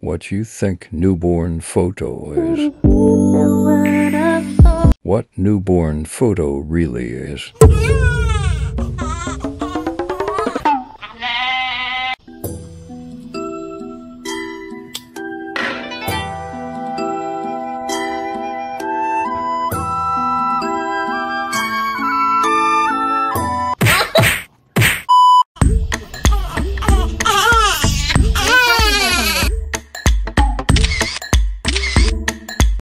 what you think newborn photo is. What newborn photo really is.